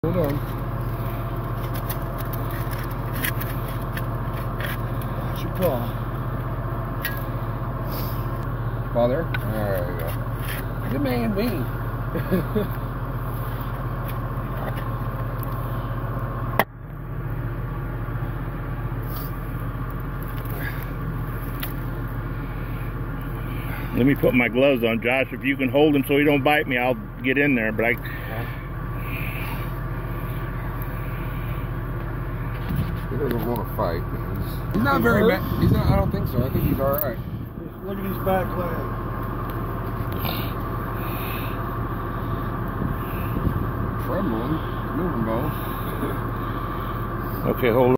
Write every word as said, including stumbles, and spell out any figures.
Hold on. Watch your paw. Paw there? There you go. Good man, me. Let me put my gloves on, Josh. If you can hold him so he don't bite me, I'll get in there. But I. He doesn't want to fight. He's, he's not very bad. He's not. I don't think so. I think he's all right. Look at his back leg. Trembling, moving both. Okay, hold on.